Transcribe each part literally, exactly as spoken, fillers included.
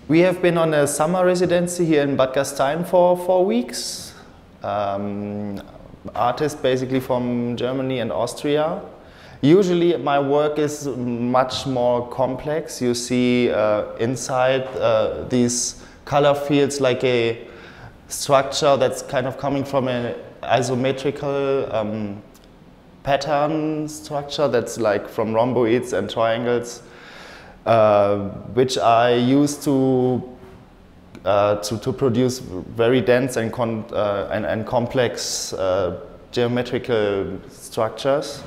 We have been on a summer residency here in Bad Gastein for four weeks. Um, artists basically from Germany and Austria. Usually my work is much more complex. You see uh, inside uh, these color fields like a structure that's kind of coming from an isometrical um, pattern structure that's like from rhomboids and triangles, uh, which I use to, uh, to, to produce very dense and, con uh, and, and complex uh, geometrical structures.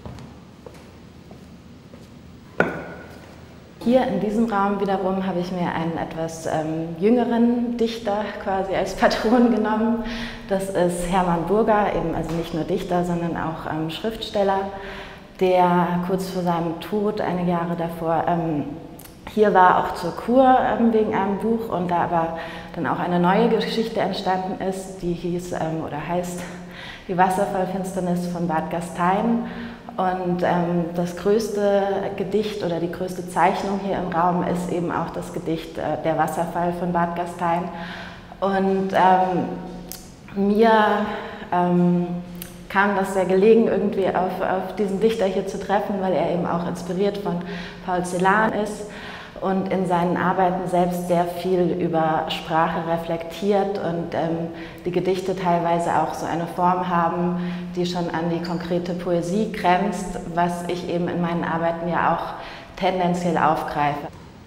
Hier in diesem Raum wiederum habe ich mir einen etwas ähm, jüngeren Dichter quasi als Patron genommen. Das ist Hermann Burger, eben also nicht nur Dichter, sondern auch ähm, Schriftsteller, der kurz vor seinem Tod, einige Jahre davor, ähm, hier war auch zur Kur ähm, wegen einem Buch und da aber dann auch eine neue Geschichte entstanden ist, die hieß ähm, oder heißt Die Wasserfallfinsternis von Bad Gastein. Und ähm, das größte Gedicht oder die größte Zeichnung hier im Raum ist eben auch das Gedicht äh, Der Wasserfall von Bad Gastein. Und ähm, mir ähm, kam das sehr gelegen, irgendwie auf, auf diesen Dichter hier zu treffen, weil er eben auch inspiriert von Paul Celan ist und in seinen Arbeiten selbst sehr viel über Sprache reflektiert und ähm, die Gedichte teilweise auch so eine Form haben, die schon an die konkrete Poesie grenzt, was ich eben in meinen Arbeiten ja auch tendenziell aufgreife.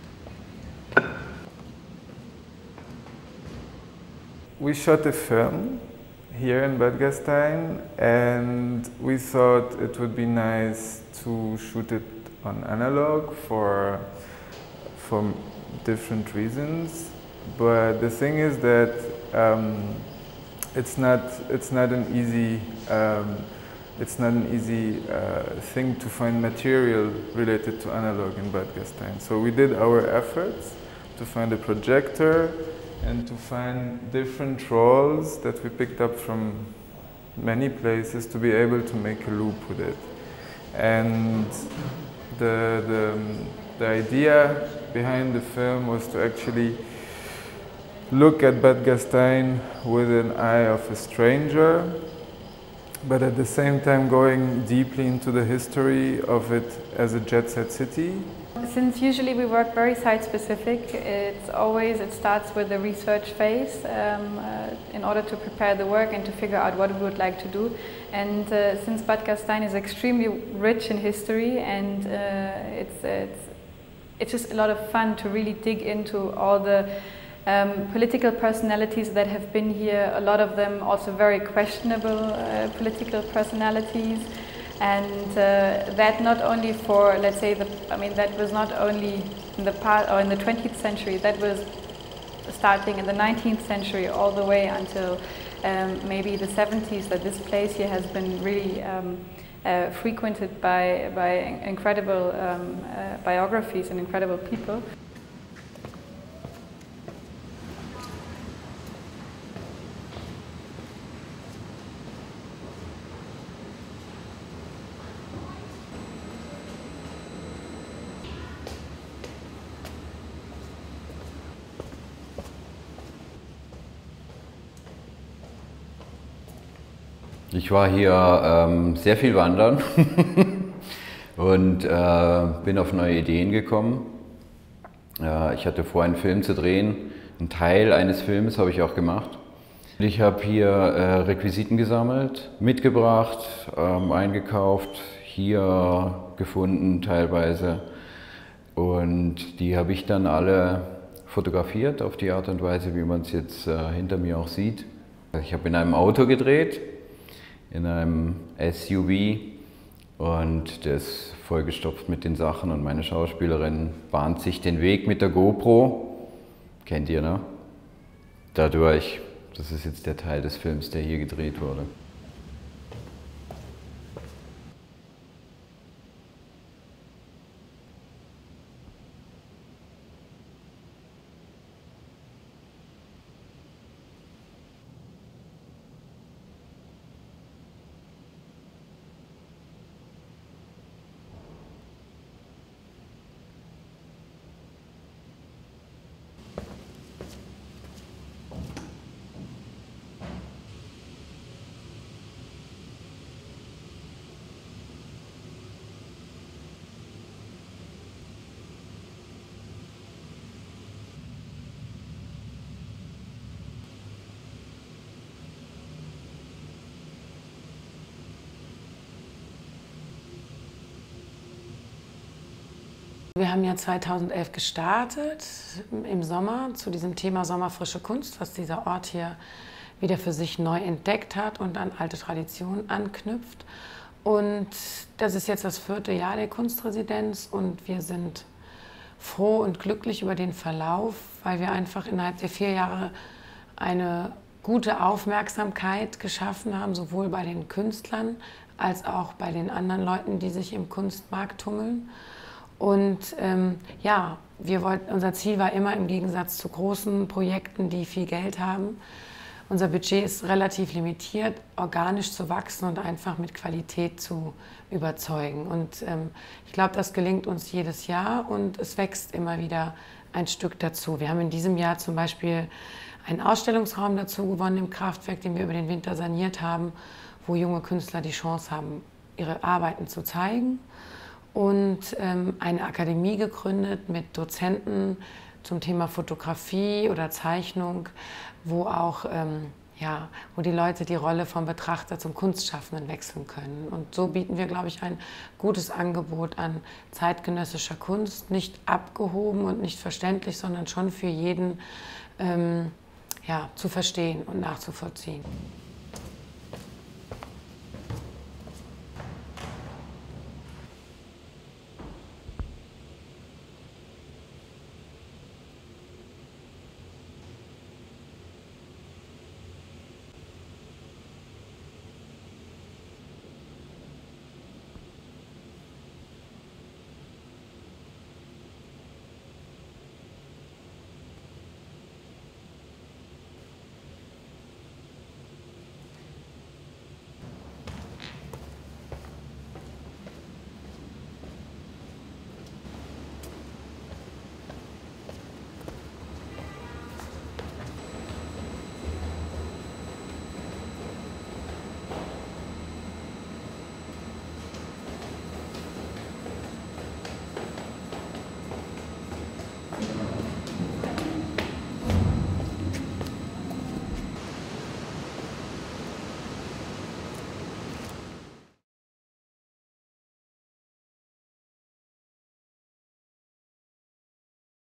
We shot a film here in Bad Gastein and we thought it would be nice to shoot it on analog for for different reasons, but the thing is that um, it's not it's not an easy um, it's not an easy uh, thing to find material related to analog in Bad Gastein. So we did our efforts to find a projector and to find different rolls that we picked up from many places to be able to make a loop with it. And the the, the idea behind the film was to actually look at Bad Gastein with an eye of a stranger, but at the same time going deeply into the history of it as a jet-set city. Since usually we work very site-specific, it's always, it starts with the research phase um, uh, in order to prepare the work and to figure out what we would like to do. And uh, since Bad Gastein is extremely rich in history and uh, it's, it's It's just a lot of fun to really dig into all the um, political personalities that have been here, a lot of them also very questionable uh, political personalities. And uh, that not only for, let's say, the, I mean, that was not only in the past or in the twentieth century, that was starting in the nineteenth century all the way until um, maybe the seventies, that this place here has been really um, Uh, frequented by, by incredible um, uh, biographies and incredible people. Ich war hier ähm, sehr viel wandern und äh, bin auf neue Ideen gekommen. Äh, ich hatte vor, einen Film zu drehen. Ein Teil eines Films habe ich auch gemacht. Ich habe hier äh, Requisiten gesammelt, mitgebracht, ähm, eingekauft, hier gefunden teilweise. Und die habe ich dann alle fotografiert auf die Art und Weise, wie man es jetzt äh, hinter mir auch sieht. Ich habe in einem Auto gedreht, in einem S U V und der ist vollgestopft mit den Sachen und meine Schauspielerin bahnt sich den Weg mit der GoPro. Kennt ihr, ne? Dadurch, das ist jetzt der Teil des Films, der hier gedreht wurde. Wir haben ja zweitausendelf gestartet, im Sommer, zu diesem Thema Sommerfrische Kunst, was dieser Ort hier wieder für sich neu entdeckt hat und an alte Traditionen anknüpft. Und das ist jetzt das vierte Jahr der Kunstresidenz und wir sind froh und glücklich über den Verlauf, weil wir einfach innerhalb der vier Jahre eine gute Aufmerksamkeit geschaffen haben, sowohl bei den Künstlern als auch bei den anderen Leuten, die sich im Kunstmarkt tummeln. Und ähm, ja, wir wollten, unser Ziel war immer im Gegensatz zu großen Projekten, die viel Geld haben, unser Budget ist relativ limitiert, organisch zu wachsen und einfach mit Qualität zu überzeugen. Und ähm, ich glaube, das gelingt uns jedes Jahr und es wächst immer wieder ein Stück dazu. Wir haben in diesem Jahr zum Beispiel einen Ausstellungsraum dazu gewonnen im Kraftwerk, den wir über den Winter saniert haben, wo junge Künstler die Chance haben, ihre Arbeiten zu zeigen. Und ähm, eine Akademie gegründet mit Dozenten zum Thema Fotografie oder Zeichnung, wo auch ähm, ja, wo die Leute die Rolle vom Betrachter zum Kunstschaffenden wechseln können. Und so bieten wir, glaube ich, ein gutes Angebot an zeitgenössischer Kunst, nicht abgehoben und nicht verständlich, sondern schon für jeden ähm, ja, zu verstehen und nachzuvollziehen.